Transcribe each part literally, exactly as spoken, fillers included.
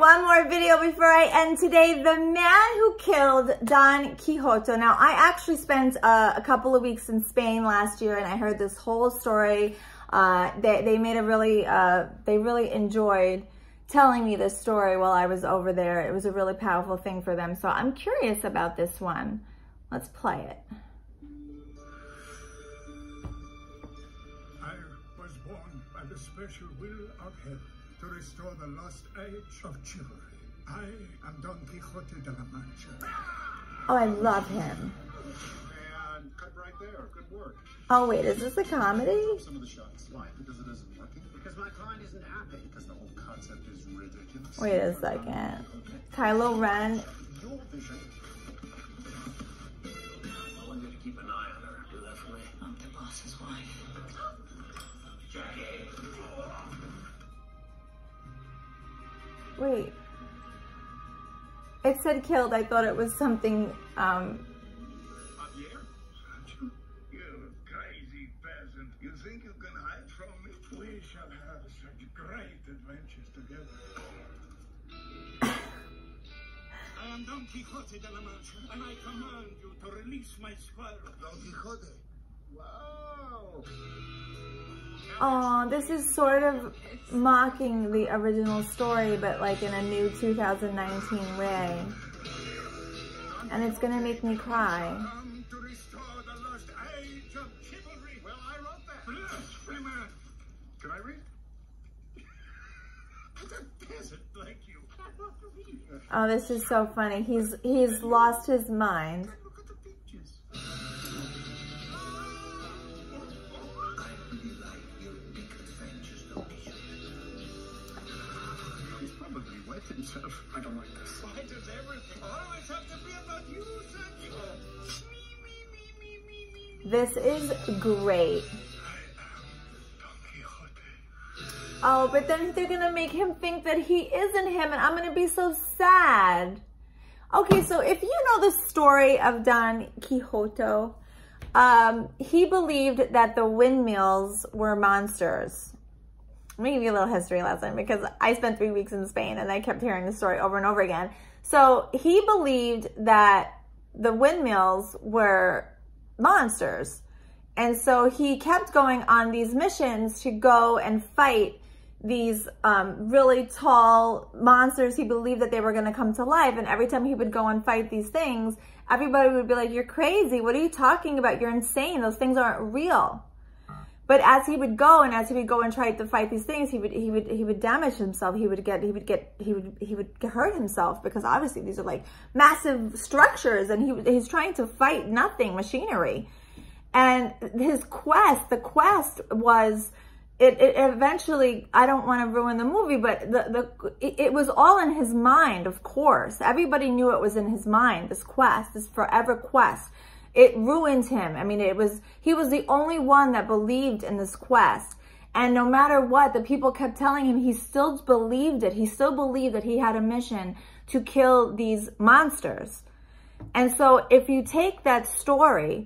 one more video before I end today. The man who killed Don Quixote. Now, I actually spent uh, a couple of weeks in Spain last year, and I heard this whole story. Uh, they, they made a really, uh, they really enjoyed telling me this story while I was over there. It was a really powerful thing for them. So I'm curious about this one. Let's play it. I was born by the special will of heaven to restore the lost age of chivalry. I am Don Quixote de la Mancha. Oh, I love him. And cut right there. Good work. Oh, wait, is this a comedy? Some of the shots. Why? Because it isn't working? Because my client isn't happy. Because the whole concept is ridiculous. Wait a second. Kylo Ren. Your vision. I want you to keep an eye on her. Do that for me. I'm the boss's wife. Jackie. Wait. It said killed. I thought it was something, um... Javier? Sancho? You crazy peasant. You think you can hide from me? We shall have such great adventures together. I am Don Quixote de la Mancha, and I command you to release my squire. Don Quixote? Wow! Oh, this is sort of mocking the original story, but like in a new two thousand nineteen way. And it's gonna make me cry. Come to restore the lost age of chivalry. Well, I wrote that. Blasphemer! Can I read? A peasant like you. Oh, this is so funny. He's he's lost his mind. Look at the pictures. He's probably wet himself. I don't like this. Why does everything always have to be about you, Sancho? Me, me, me, me, me, me. This is great. Don Quixote. Oh, but then they're gonna make him think that he isn't him, and I'm gonna be so sad. Okay, so if you know the story of Don Quixote, um, he believed that the windmills were monsters. Let me give you a little history lesson because I spent three weeks in Spain and I kept hearing the story over and over again. So he believed that the windmills were monsters. And so he kept going on these missions to go and fight these um, really tall monsters. He believed that they were going to come to life. And every time he would go and fight these things, everybody would be like, you're crazy. What are you talking about? You're insane. Those things aren't real. But as he would go and as he would go and try to fight these things, he would he would he would damage himself. He would get he would get he would he would hurt himself because obviously these are like massive structures, and he he's trying to fight nothing machinery. And his quest, the quest was it, it eventually. I don't want to ruin the movie, but the the it, it was all in his mind. Of course, everybody knew it was in his mind. This quest, this forever quest. It ruined him. I mean, it was, he was the only one that believed in this quest. And no matter what, the people kept telling him, he still believed it. He still believed that he had a mission to kill these monsters. And so if you take that story,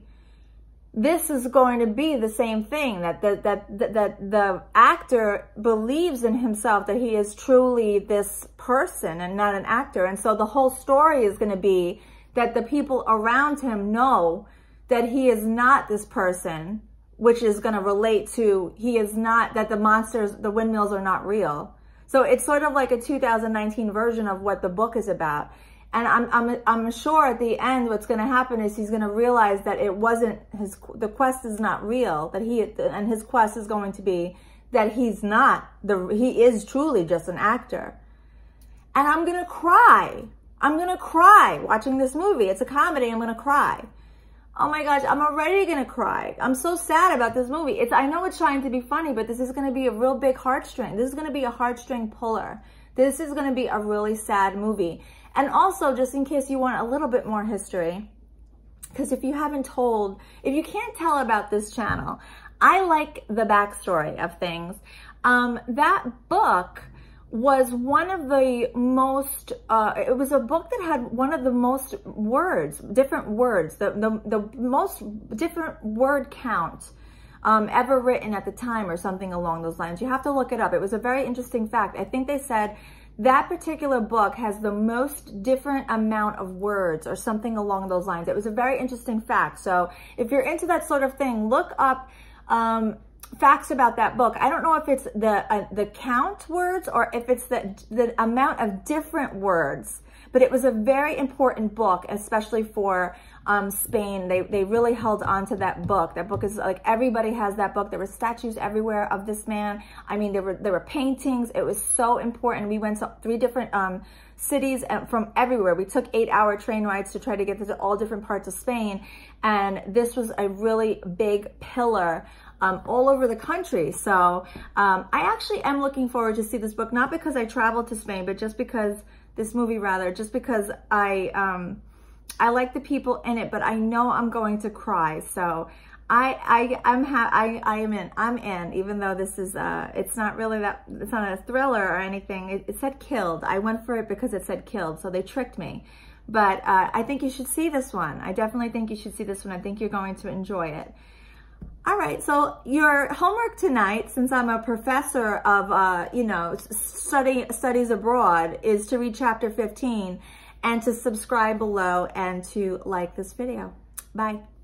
this is going to be the same thing, that the, that, that, that the actor believes in himself, that he is truly this person and not an actor. And so the whole story is going to be that the people around him know that he is not this person, which is going to relate to, he is not, that the monsters, the windmills are not real. So it's sort of like a two thousand nineteen version of what the book is about. And I'm, I'm, I'm sure at the end, what's going to happen is he's going to realize that it wasn't his, the quest is not real, that he, and his quest is going to be that he's not, the, he is truly just an actor. And I'm going to cry. I'm going to cry watching this movie. It's a comedy. I'm going to cry. Oh my gosh, I'm already going to cry. I'm so sad about this movie. It's, I know it's trying to be funny, but this is going to be a real big heartstring. This is going to be a heartstring puller. This is going to be a really sad movie. And also, just in case you want a little bit more history, because if you haven't told, if you can't tell about this channel, I like the backstory of things. Um, that book was one of the most, uh, it was a book that had one of the most words, different words, the, the, the most different word count um, ever written at the time or something along those lines. You have to look it up. It was a very interesting fact. I think they said that particular book has the most different amount of words or something along those lines. It was a very interesting fact. So if you're into that sort of thing, look up um, facts about that book. I don't know if it's the uh, the count words or if it's the, the amount of different words, but it was a very important book, especially for um, Spain. They, they really held on to that book. That book is like, everybody has that book. There were statues everywhere of this man. I mean, there were, there were paintings. It was so important. We went to three different um, cities from everywhere. We took eight hour train rides to try to get to all different parts of Spain. And this was a really big pillar Um, all over the country. So um, I actually am looking forward to see this book, not because I traveled to Spain, but just because, this movie rather, just because I um, I like the people in it, but I know I'm going to cry. So I I I'm ha I I am in I'm in, even though this is uh it's not really that, it's not a thriller or anything. It, it said killed. I went for it because it said killed, so they tricked me. But uh, I think you should see this one. I definitely think you should see this one. I think you're going to enjoy it. All right, so your homework tonight, since I'm a professor of, uh, you know, study, studies abroad, is to read chapter fifteen and to subscribe below and to like this video. Bye.